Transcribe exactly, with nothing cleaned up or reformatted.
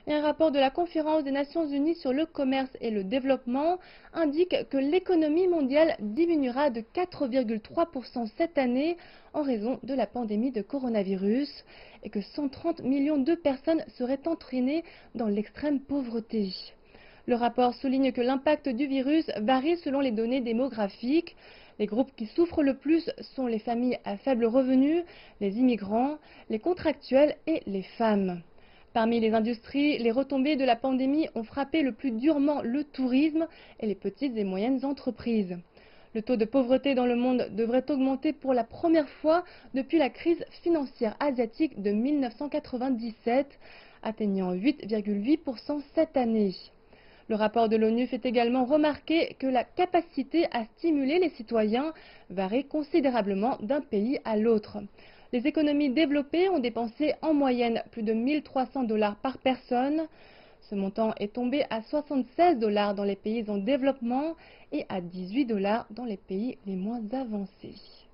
Et un rapport de la Conférence des Nations Unies sur le commerce et le développement indique que l'économie mondiale diminuera de quatre virgule trois pour cent cette année en raison de la pandémie de coronavirus et que cent trente millions de personnes seraient entraînées dans l'extrême pauvreté. Le rapport souligne que l'impact du virus varie selon les données démographiques. Les groupes qui souffrent le plus sont les familles à faible revenu, les immigrants, les contractuels et les femmes. Parmi les industries, les retombées de la pandémie ont frappé le plus durement le tourisme et les petites et moyennes entreprises. Le taux de pauvreté dans le monde devrait augmenter pour la première fois depuis la crise financière asiatique de mille neuf cent quatre-vingt-dix-sept, atteignant huit virgule huit pour cent cette année. Le rapport de l'ONU fait également remarquer que la capacité à stimuler les citoyens varie considérablement d'un pays à l'autre. Les économies développées ont dépensé en moyenne plus de mille trois cents dollars par personne. Ce montant est tombé à soixante-seize dollars dans les pays en développement et à dix-huit dollars dans les pays les moins avancés.